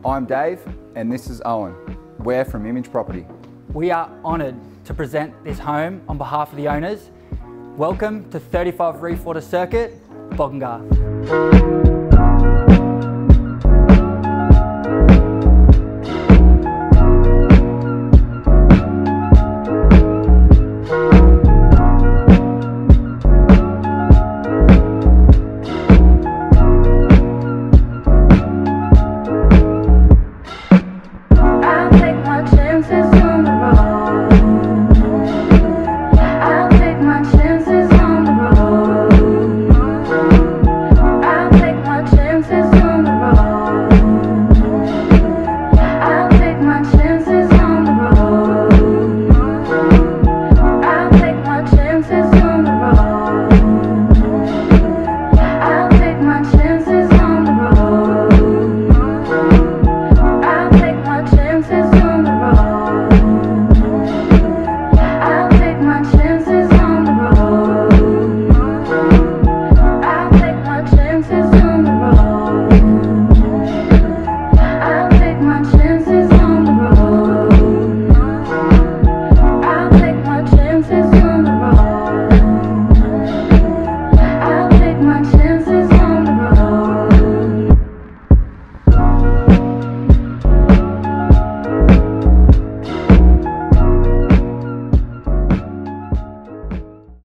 I'm Dave and this is Owen. We're from Image Property. We are honoured to present this home on behalf of the owners. Welcome to 35 Reefwater Circuit, Boganga. I'll take my chances on the road.